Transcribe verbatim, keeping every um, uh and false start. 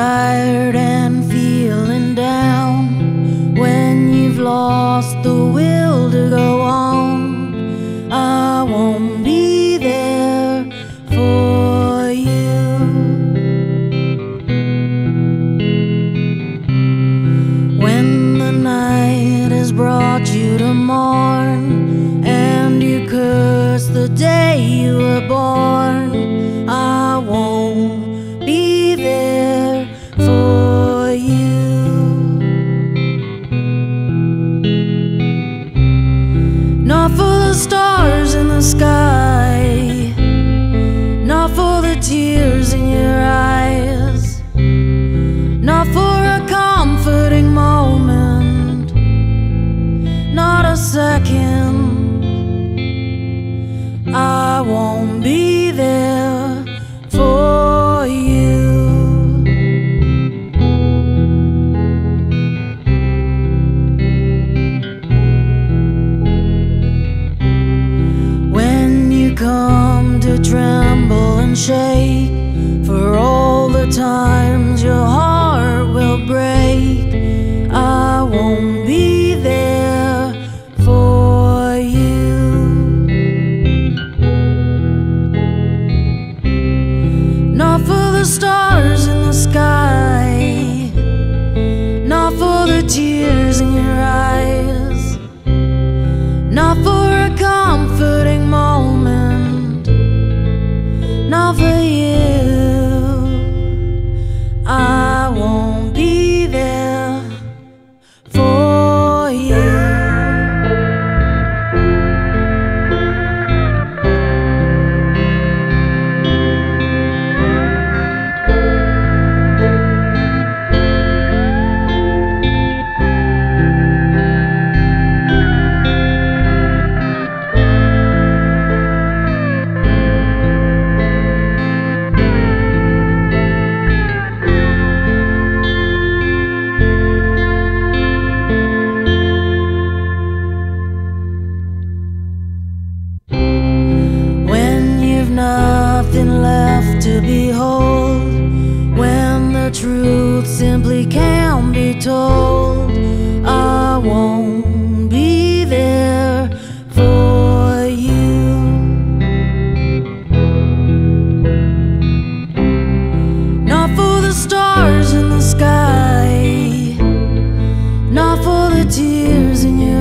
tired and feeling down, when you've lost the will to go on, I won't be there for you. When the night has brought you to mourn, and you curse the day you were born, I won't be there for you. Not for the stars in the sky, not for the tears in your eyes, not for a comforting moment, not a second. I won't be there for you. When you come to tremble and shake, for all the times your heart will break, I won't be there for you. Not for the stars in the sky, not for the tears in your eyes, not for a comforting moment, not for you. I won't be there for you. Nothing left to behold, when the truth simply can't be told, I won't be there for you. Not for the stars in the sky, not for the tears in your